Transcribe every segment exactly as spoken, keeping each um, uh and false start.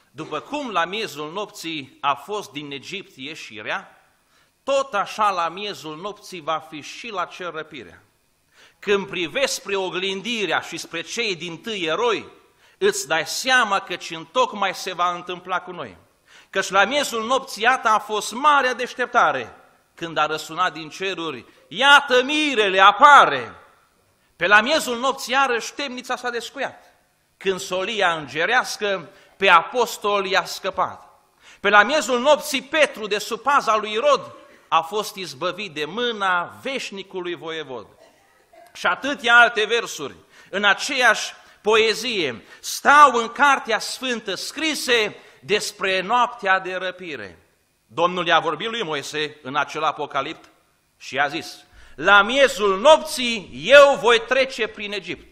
După cum la miezul nopții a fost din Egipt ieșirea, tot așa la miezul nopții va fi și la cer răpirea. Când privești spre oglindirea și spre cei dintâi eroi, îți dai seama că ce întocmai se va întâmpla cu noi. Căci la miezul nopții, iată, a fost marea deșteptare, când a răsunat din ceruri, iată mirele apare. Pe la miezul nopții iarăși temnița s-a descuiat, când solia îngerească pe apostol i-a scăpat. Pe la miezul nopții Petru, de sub paza lui Irod, a fost izbăvit de mâna veșnicului voievod. Și atâtea alte versuri în aceeași poezie stau în Cartea Sfântă scrise despre noaptea de răpire. Domnul i-a vorbit lui Moise în acel apocalipt și i-a zis: la miezul nopții eu voi trece prin Egipt.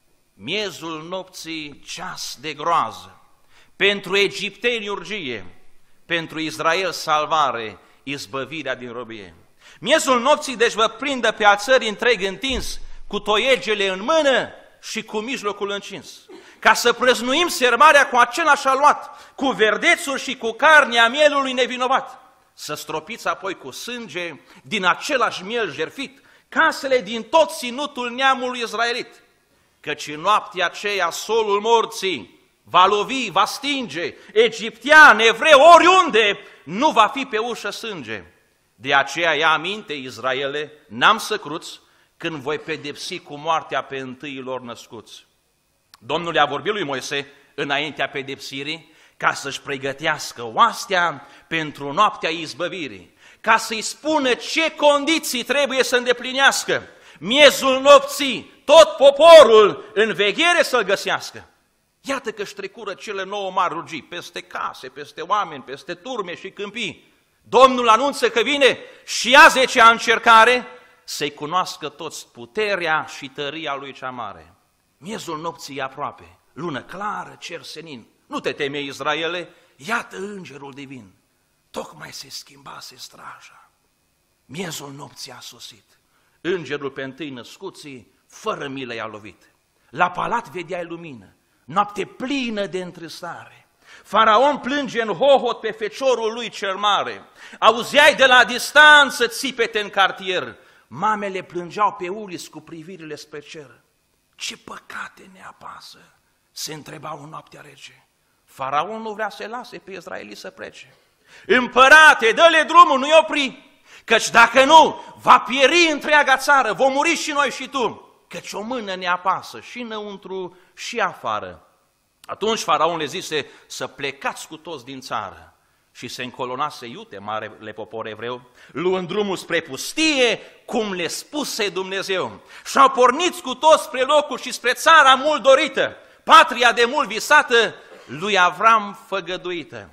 Miezul nopții, ceas de groază, pentru egipteni urgie, pentru Israel salvare, izbăvirea din robie. Miezul nopții deci vă prindă pe a țării întreg întins, cu toiegele în mână și cu mijlocul încins, ca să prăznuim sărbarea cu același aluat, cu verdețul și cu carnea mielului nevinovat, să stropiți apoi cu sânge din același miel jertfit casele din tot ținutul neamului izraelit, căci în noaptea aceea solul morții va lovi, va stinge, egiptean, evreu, oriunde, nu va fi pe ușă sânge. De aceea ia aminte, Israele, n-am să cruți, când voi pedepsi cu moartea pe întâiilor născuți. Domnul i-a vorbit lui Moise înaintea pedepsirii, ca să-și pregătească oastea pentru noaptea izbăvirii, ca să-i spună ce condiții trebuie să îndeplinească. Miezul nopții, tot poporul în veghere să-l găsească. Iată că-și trecură cele nouă mari rugii, peste case, peste oameni, peste turme și câmpii. Domnul anunță că vine și a zecea încercare, să-i cunoască toți puterea și tăria lui cea mare. Miezul nopții e aproape, lună clară, cer senin. Nu te teme, Israele, iată îngerul divin. Tocmai se schimbase straja. Miezul nopții a sosit. Îngerul pe întâi născuții, fără milă i-a lovit. La palat vedeai lumină, noapte plină de întristare. Faraon plânge în hohot pe feciorul lui cel mare. Auzeai de la distanță țipete în cartier. Mamele plângeau pe uliți cu privirile spre cer. Ce păcate ne apasă, se întrebau în noaptea rece. Faraon nu vrea să-i lase pe israelii să plece. Împărate, dă-le drumul, nu-i opri, căci dacă nu, va pieri întreaga țară, vom muri și noi și tu, căci o mână ne apasă și înăuntru și afară. Atunci Faraon le zise să plecați cu toți din țară și se încolonase iute marele popor evreu, luând drumul spre pustie, cum le spuse Dumnezeu. Și-au pornit cu toți spre locul și spre țara mult dorită, patria de mult visată, lui Avram făgăduită.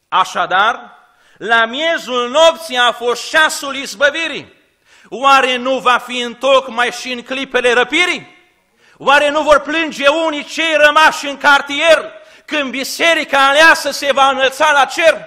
Așadar, la miezul nopții a fost ceasul izbăvirii. Oare nu va fi întocmai și în clipele răpirii? Oare nu vor plânge unii cei rămași în cartier când biserica aleasă se va înălța la cer?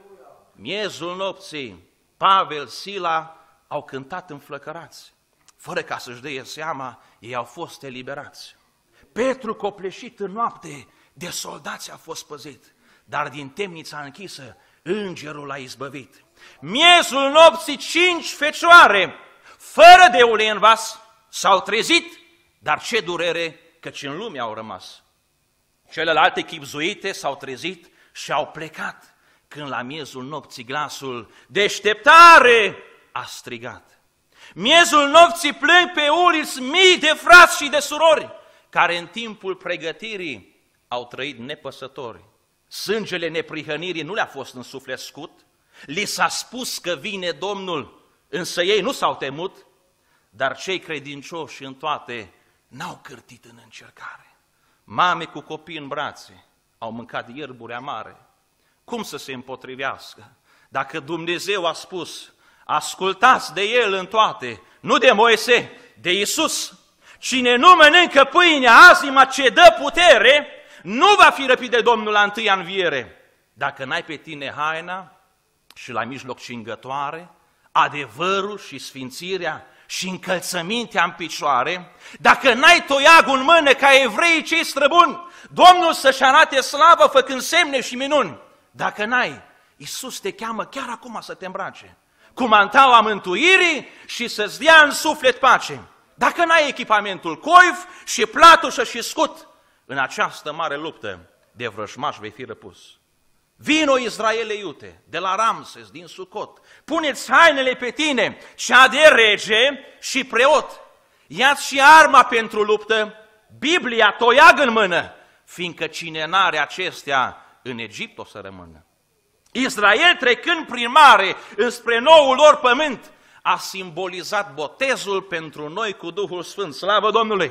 Miezul nopții, Pavel, Sila au cântat înflăcărați. Fără ca să-și dea seama, ei au fost eliberați. Petru, copleșit în noapte, de soldați a fost păzit, dar din temnița închisă, îngerul l-a izbăvit. Miezul nopții, cinci fecioare, fără de ulei în vas, s-au trezit, dar ce durere, căci în lume au rămas. Celelalte chibzuite s-au trezit și au plecat, când la miezul nopții glasul deșteptare a strigat. Miezul nopții plâng pe uliți mii de frați și de surori, care în timpul pregătirii au trăit nepăsători. Sângele neprihănirii nu le-a fost însuflescut, li s-a spus că vine Domnul, însă ei nu s-au temut, dar cei credincioși în toate n-au cârtit în încercare. Mame cu copii în brațe au mâncat ierburi amare. Cum să se împotrivească dacă Dumnezeu a spus, ascultați de El în toate, nu de Moise, de Iisus. Cine nu mănâncă pâinea azima ce dă putere, nu va fi răpit de Domnul la întâia înviere. Dacă n-ai pe tine haina și la mijloc cingătoare, adevărul și sfințirea și încălțămintea în picioare, dacă n-ai toiagul în mână ca evreii cei străbuni, Domnul să-și arate slavă făcând semne și minuni. Dacă n-ai, Iisus te cheamă chiar acum să te îmbrace cu mantaua mântuirii și să-ți dea în suflet pace. Dacă n-ai echipamentul coif și platușă și scut, în această mare luptă de vrăjmaș vei fi răpus. Vino, Israele iute, de la Ramses, din Sucot, puneți hainele pe tine, cea de rege și preot. Ia-ți și arma pentru luptă, Biblia, toiag în mână, fiindcă cine n-are acestea, în Egipt o să rămână. Israel, trecând prin mare înspre noul lor pământ, a simbolizat botezul pentru noi cu Duhul Sfânt. Slavă Domnului!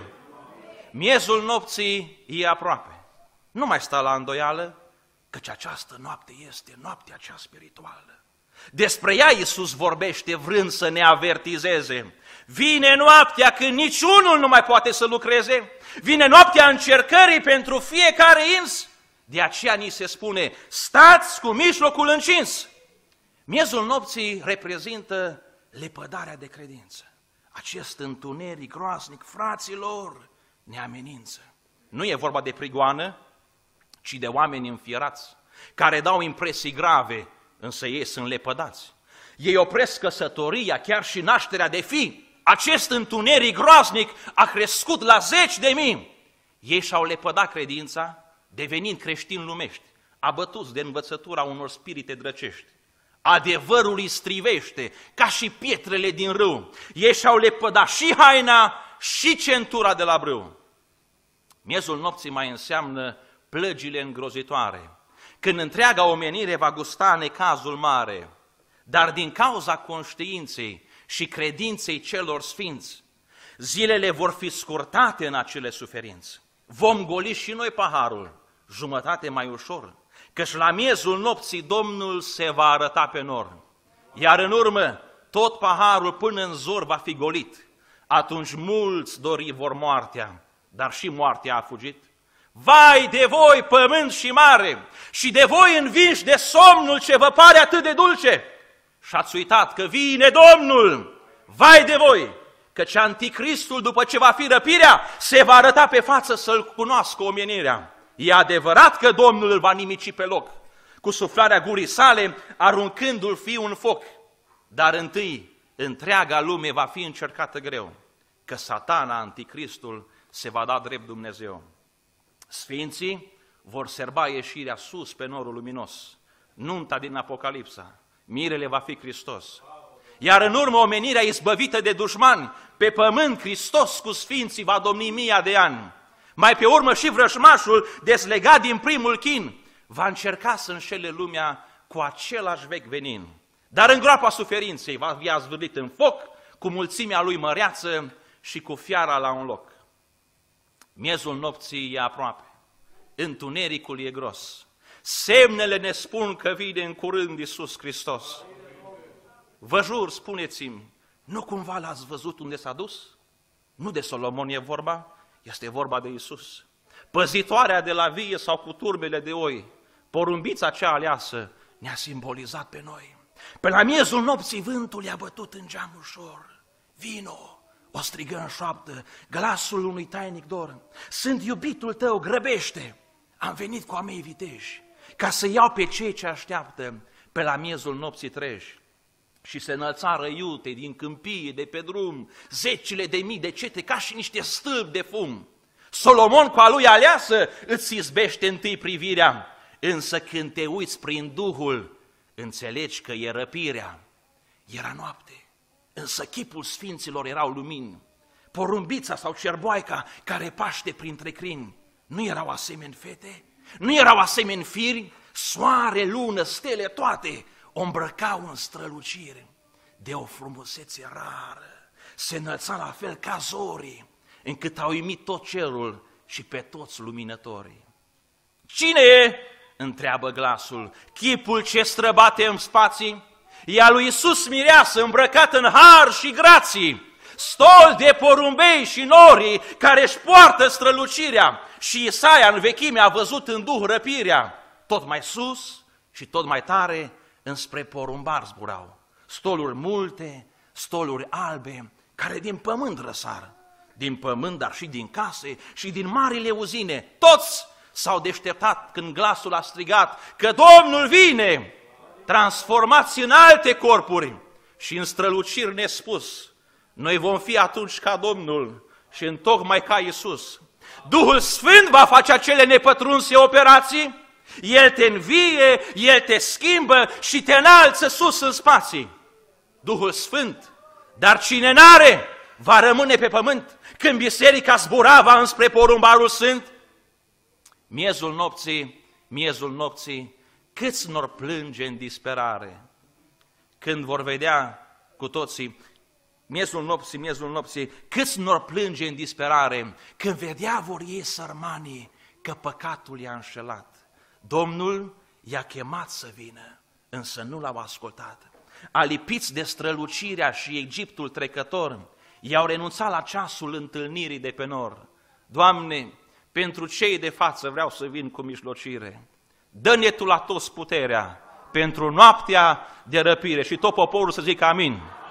Miezul nopții e aproape. Nu mai sta la îndoială, căci această noapte este noaptea cea spirituală. Despre ea Iisus vorbește vrând să ne avertizeze. Vine noaptea când niciunul nu mai poate să lucreze, vine noaptea încercării pentru fiecare ins, de aceea ni se spune, stați cu mijlocul încins. Miezul nopții reprezintă lepădarea de credință. Acest întuneric groaznic, fraților, ne amenință. Nu e vorba de prigoană, ci de oameni înfierați, care dau impresii grave, însă ei sunt lepădați. Ei opresc căsătoria, chiar și nașterea de fii. Acest întuneric groaznic a crescut la zeci de mii. Ei și-au lepădat credința, devenind creștini lumești, abătuți de învățătura unor spirite drăcești. Adevărul îi strivește, ca și pietrele din râu. Ei și-au lepădat și haina și centura de la brâu. Miezul nopții mai înseamnă plăgile îngrozitoare, când întreaga omenire va gusta necazul mare, dar din cauza conștiinței și credinței celor sfinți, zilele vor fi scurtate în acele suferințe. Vom goli și noi paharul, jumătate mai ușor, căci la miezul nopții Domnul se va arăta pe nor, iar în urmă tot paharul până în zor va fi golit. Atunci mulți dori vor moartea, dar și moartea a fugit. Vai de voi, pământ și mare, și de voi învinși de somnul ce vă pare atât de dulce! Și ați uitat că vine Domnul! Vai de voi! Căci Anticristul, după ce va fi răpirea, se va arăta pe față să-L cunoască omenirea. E adevărat că Domnul îl va nimici pe loc, cu suflarea gurii sale, aruncându-l fiul în foc. Dar întâi, întreaga lume va fi încercată greu, că Satana, Anticristul, se va da drept Dumnezeu. Sfinții vor serba ieșirea sus pe norul luminos, nunta din Apocalipsa, mirele va fi Hristos. Iar în urmă omenirea izbăvită de dușmani, pe pământ Hristos cu sfinții va domni mia de ani. Mai pe urmă și vrăjmașul, dezlegat din primul chin, va încerca să înșele lumea cu același vechi venin. Dar în groapa suferinței va fi azvârlit în foc, cu mulțimea lui măreață și cu fiara la un loc. Miezul nopții e aproape, întunericul e gros, semnele ne spun că vine în curând Iisus Hristos. Vă jur, spuneți-mi, nu cumva l-ați văzut unde s-a dus? Nu de Solomon e vorba, este vorba de Iisus. Păzitoarea de la vie sau cu turbele de oi, porumbița cea aleasă ne-a simbolizat pe noi. Pe la miezul nopții vântul i-a bătut în geam ușor. Vino, o strigă în șoaptă, glasul unui tainic dor. Sunt iubitul tău, grăbește! Am venit cu a mei viteji, ca să iau pe cei ce așteaptă pe la miezul nopții treji. Și se înălțară iute din câmpie, de pe drum, zecile de mii de cete, ca și niște stâlpi de fum. Solomon cu a lui aleasă îți izbește întâi privirea, însă când te uiți prin Duhul, înțelegi că e răpirea. Era noapte, însă chipul sfinților erau lumini. Porumbița sau cerboaica care paște printre crini, nu erau asemeni fete? Nu erau asemeni firi? Soare, lună, stele, toate o îmbrăcau în strălucire, de o frumusețe rară, se înălța la fel ca zorii, încât au uimit tot cerul și pe toți luminătorii. Cine e? Întreabă glasul, chipul ce străbate în spații, e a lui Iisus mireasă, îmbrăcat în har și grații, stol de porumbei și norii care își poartă strălucirea, și Isaia în vechime a văzut în duh răpirea, tot mai sus și tot mai tare înspre porumbar zburau, stoluri multe, stoluri albe care din pământ răsar, din pământ, dar și din case și din marile uzine. Toți s-au deșteptat când glasul a strigat că Domnul vine, transformați în alte corpuri și în străluciri nespus. Noi vom fi atunci ca Domnul și întocmai ca Iisus. Duhul Sfânt va face acele nepătrunse operații, El te învie, El te schimbă și te înalță sus în spații. Duhul Sfânt, dar cine n-are va rămâne pe pământ. Când biserica zburava înspre porumbarul sfânt, miezul nopții, miezul nopții, câți nor plânge în disperare, când vor vedea cu toții, miezul nopții, miezul nopții, câți nor plânge în disperare, când vedea vor ei sărmanii că păcatul i-a înșelat. Domnul i-a chemat să vină, însă nu l-au ascultat. Alipiți de strălucirea și Egiptul trecător, i-au renunțat la ceasul întâlnirii de pe nor. Doamne, pentru cei de față vreau să vin cu mijlocire. Dă-ne Tu la toți puterea pentru noaptea de răpire. Și tot poporul să zică amin.